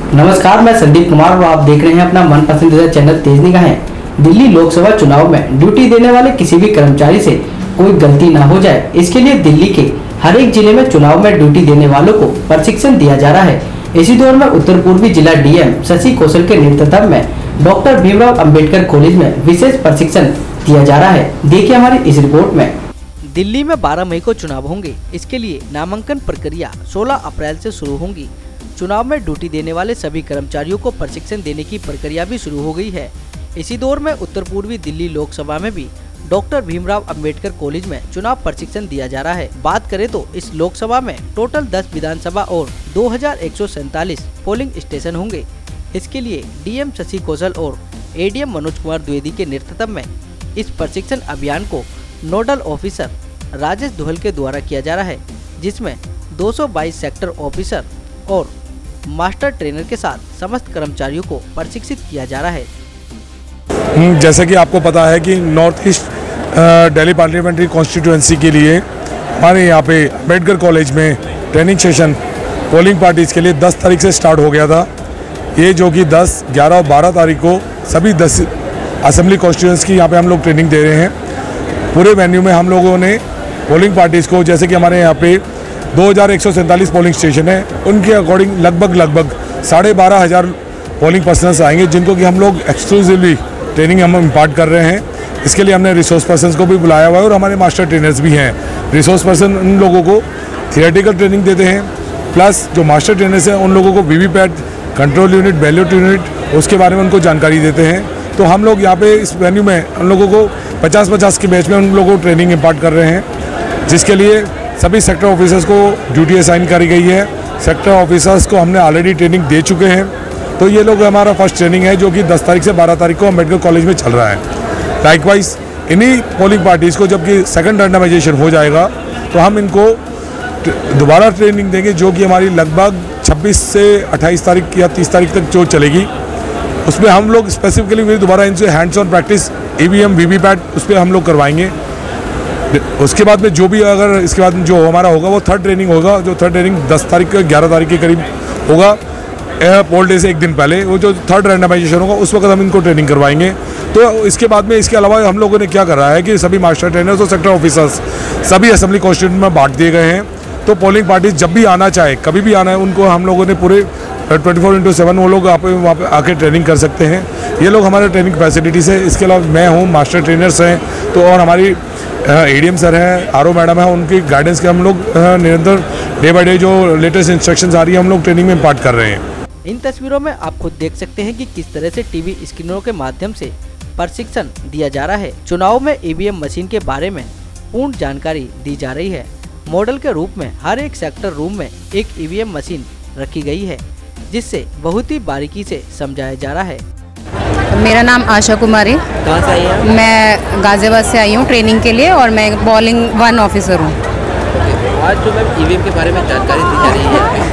नमस्कार, मैं संदीप कुमार और आप देख रहे हैं अपना मन पसंदीदा चैनल तेज निगाहें। दिल्ली लोकसभा चुनाव में ड्यूटी देने वाले किसी भी कर्मचारी से कोई गलती न हो जाए, इसके लिए दिल्ली के हर एक जिले में चुनाव में ड्यूटी देने वालों को प्रशिक्षण दिया जा रहा है। इसी दौर में उत्तर पूर्वी जिला डीएम शशि कौशल के नेतृत्व में डॉक्टर भीमराव अंबेडकर कॉलेज में विशेष प्रशिक्षण दिया जा रहा है। देखिए हमारी इस रिपोर्ट में। दिल्ली में 12 मई को चुनाव होंगे। इसके लिए नामांकन प्रक्रिया 16 अप्रैल से शुरू होंगी। चुनाव में ड्यूटी देने वाले सभी कर्मचारियों को प्रशिक्षण देने की प्रक्रिया भी शुरू हो गई है। इसी दौर में उत्तर पूर्वी दिल्ली लोकसभा में भी डॉक्टर भीमराव अंबेडकर कॉलेज में चुनाव प्रशिक्षण दिया जा रहा है। बात करें तो इस लोकसभा में टोटल 10 विधानसभा और 2147 पोलिंग स्टेशन होंगे। इसके लिए डीएम शशि कौशल और एडीएम मनोज कुमार द्विवेदी के नेतृत्व में इस प्रशिक्षण अभियान को नोडल ऑफिसर राजेश दुहल के द्वारा किया जा रहा है, जिसमें 222 सेक्टर ऑफिसर और मास्टर ट्रेनर के साथ समस्त कर्मचारियों को प्रशिक्षित किया जा रहा है। जैसा कि आपको पता है कि north east Delhi parliamentary constituency के लिए हमारे यहाँ पे अंबेडकर कॉलेज में ट्रेनिंग सेशन पोलिंग पार्टीज़ के लिए 10 तारीख से स्टार्ट हो गया था। ये जो कि 10, 11 और 12 तारीख को सभी 10 असेंबली कॉन्स्टिट्यूएंसी की यहाँ पे हम लोग ट्रेनिंग दे रहे हैं। पूरे वेन्यू में हम लोगों ने पोलिंग पार्टीज़ को, जैसे कि हमारे यहाँ पे 2147 पोलिंग स्टेशन है, उनके अकॉर्डिंग लगभग 12,500 पोलिंग पर्सनस आएंगे, जिनको कि हम लोग एक्सक्लूसिवली ट्रेनिंग हम इम्पार्ट कर रहे हैं। इसके लिए हमने रिसोर्स पर्सन्स को भी बुलाया हुआ है और हमारे मास्टर ट्रेनर्स भी हैं। रिसोर्स पर्सन उन लोगों को थियोरेटिकल ट्रेनिंग देते हैं, प्लस जो मास्टर ट्रेनर्स हैं उन लोगों को VVPAT, control unit, ballot unit, उसके बारे में उनको जानकारी देते हैं। तो हम लोग यहाँ पे इस वेन्यू में उन लोगों को 50-50 के बैच में उन लोगों को ट्रेनिंग इम्पार्ट कर रहे हैं, जिसके लिए सभी सेक्टर ऑफिसर्स को ड्यूटी असाइन करी गई है। सेक्टर ऑफिसर्स को हमने ऑलरेडी ट्रेनिंग दे चुके हैं। तो ये लोग हमारा फर्स्ट ट्रेनिंग है, जो कि 10 तारीख से 12 तारीख को अंबेडकर कॉलेज में चल रहा है। लाइकवाइज इन्हीं पोलिंग पार्टीज़ को जबकि सेकंड रैंडमाइजेशन हो जाएगा तो हम इनको दोबारा ट्रेनिंग देंगे, जो कि हमारी लगभग 26 से 28 तारीख या 30 तारीख तक जो चलेगी। उसमें हम लोग स्पेसिफिकली दोबारा इनसे hands on practice EVM, VVPAT उस पर हम लोग करवाएंगे। उसके बाद में जो भी अगर इसके बाद जो हमारा होगा वो थर्ड ट्रेनिंग होगा, जो थर्ड ट्रेनिंग 10 तारीख के 11 तारीख के करीब होगा, पोल डे से एक दिन पहले। वो जो थर्ड रैंडमाइजेशन होगा उस वक्त हम इनको ट्रेनिंग करवाएंगे। तो इसके बाद में इसके अलावा हम लोगों ने क्या कर रहा है कि सभी मास्टर ट्रेनर्स और सेक्टर ऑफिसर्स सभी असेंबली कॉन्स्टिट्यूएंसी में बांट दिए गए हैं। तो पोलिंग पार्टीज जब भी आना चाहे, कभी भी आना है, उनको हम लोगों ने पूरे 24/7 वो लोग वहाँ पे आके ट्रेनिंग कर सकते हैं। ये लोग हमारे ट्रेनिंग फैसिलिटीज़ है। इसके अलावा मैं हूँ, मास्टर ट्रेनर्स हैं, तो और हमारी एडीएम सर हैं, आरओ मैडम है, उनकी गाइडेंस के हम लोग निरंतर डे बाय डे जो लेटेस्ट इंस्ट्रक्शंस आ रही है हम लोग ट्रेनिंग में इम्पार्ट कर रहे हैं। इन तस्वीरों में आप खुद देख सकते हैं कि किस तरह से टीवी स्क्रीनों के माध्यम से प्रशिक्षण दिया जा रहा है। चुनाव में ईवीएम मशीन के बारे में पूर्ण जानकारी दी जा रही है। मॉडल के रूप में हर एक सेक्टर रूम में एक ईवीएम मशीन रखी गई है, जिससे बहुत ही बारीकी से समझाया जा रहा है। मेरा नाम आशा कुमारी। कहाँ से आई हैं? मैं गाजियाबाद से आई हूँ ट्रेनिंग के लिए और मैं बॉलिंग 1 ऑफिसर हूँ। आज जो मैम ईवीएम के बारे में जानकारी दी जा रही है,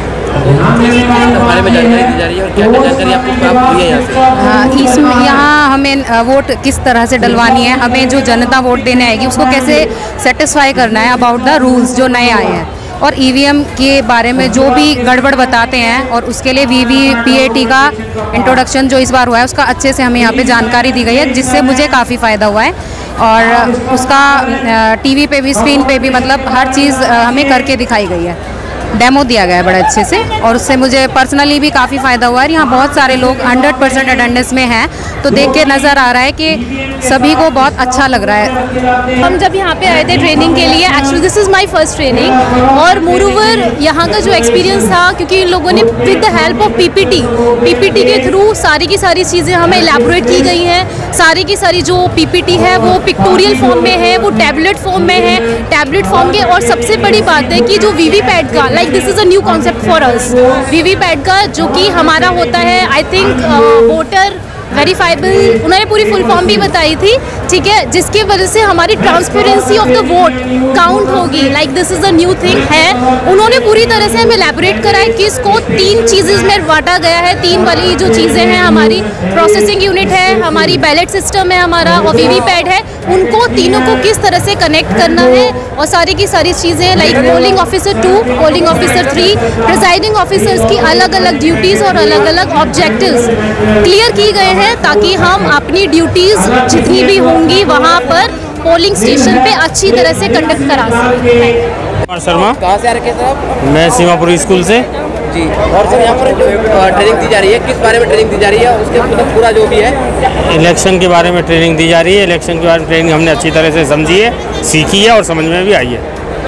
बारे में जानकारी दी जा रही है और क्या जानकारी आपको प्राप्त हुई है यहाँ से? हाँ, इसमें यहाँ हमें वोट किस तरह से डलवानी है, हमें जो जनता वोट देने आएगी उसको कैसे सेटिस्फाई करना है अबाउट द रूल्स जो नए आए हैं, और ईवीएम के बारे में जो भी गड़बड़ बताते हैं, और उसके लिए वीवीपैट का इंट्रोडक्शन जो इस बार हुआ है उसका अच्छे से हमें यहाँ पे जानकारी दी गई है, जिससे मुझे काफ़ी फ़ायदा हुआ है। और उसका टीवी पे भी, स्क्रीन पे भी, मतलब हर चीज़ हमें करके दिखाई गई है, डेमो दिया गया है बड़े अच्छे से, और उससे मुझे पर्सनली भी काफ़ी फ़ायदा हुआ है। यहाँ बहुत सारे लोग 100% अटेंडेंस में हैं, तो देख के नज़र आ रहा है कि सभी को बहुत अच्छा लग रहा है। हम जब यहाँ पे आए थे ट्रेनिंग के लिए, actually this is my first training, और मोरओवर यहाँ का जो एक्सपीरियंस था, क्योंकि इन लोगों ने with the help of PPT के थ्रू सारी की सारी चीज़ें हमें एलैबोरेट की गई हैं। सारी की सारी जो पीपीटी है वो पिक्टोरियल फॉर्म में है, वो टैबलेट फॉर्म में है, टैबलेट फॉर्म के। और सबसे बड़ी बात है कि जो वीवीपैट का, like this is a new concept for us, VVPAT का जो कि हमारा होता है, आई थिंक वोटर वेरीफाइबल, उन्होंने पूरी फुल फॉर्म भी बताई थी, ठीक है, जिसकी वजह से हमारी transparency of the vote count होगी। Like this is a new thing है। उन्होंने पूरी तरह से हमें एलैबोरेट करा है कि इसको 3 चीज़ें में बांटा गया है। 3 वाली जो चीज़ें हैं, हमारी प्रोसेसिंग यूनिट है, हमारी बैलेट सिस्टम है हमारा, और वीवीपैट है। उनको तीनों को किस तरह से कनेक्ट करना है, और सारी की सारी चीज़ें like polling officer 2, polling officer 3, presiding officers की अलग अलग ड्यूटीज़ और अलग अलग ऑब्जेक्टिव्स क्लियर की गए हैं, ताकि हम अपनी ड्यूटीज़ जितनी भी होंगी वहाँ पर पोलिंग स्टेशन पे अच्छी तरह से कंडक्ट करा सकें। कुमार शर्मा। कहाँ से आ रखे सर आप? मैं सीमापुरी स्कूल से जी। और सर यहाँ पर जो ट्रेनिंग दी जा रही है, किस बारे में ट्रेनिंग दी जा रही है, उसके मतलब पूरा जो भी है? इलेक्शन के बारे में ट्रेनिंग दी जा रही है। इलेक्शन के बारे में ट्रेनिंग हमने अच्छी तरह से समझी है, सीखी है और समझ में भी आई है।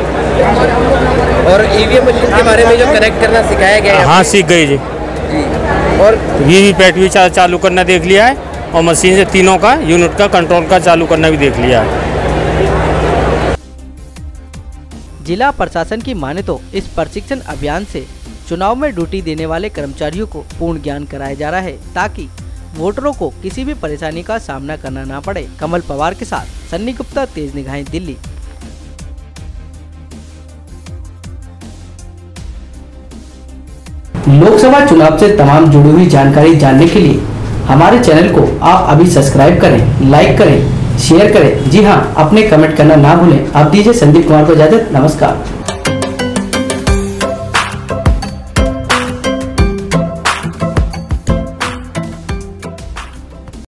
और ईवीएम मशीन के बारे में जो कनेक्ट करना सिखाया गया है? हाँ, सीख गई जी। और वीवीपैट भी चालू करना देख लिया है, और मशीन से तीनों का यूनिट का कंट्रोल का चालू करना भी देख लिया है। जिला प्रशासन की माने तो इस प्रशिक्षण अभियान से चुनाव में ड्यूटी देने वाले कर्मचारियों को पूर्ण ज्ञान कराया जा रहा है, ताकि वोटरों को किसी भी परेशानी का सामना करना ना पड़े। कमल पवार के साथ सन्नी गुप्ता, तेज निगाहें, दिल्ली। लोकसभा चुनाव से तमाम जुड़ी हुई जानकारी जानने के लिए हमारे चैनल को आप अभी सब्सक्राइब करें, लाइक करें, शेयर करें। जी हाँ, अपने कमेंट करना ना भूलें। आप दीजिए संदीप कुमार को इजाजत। नमस्कार।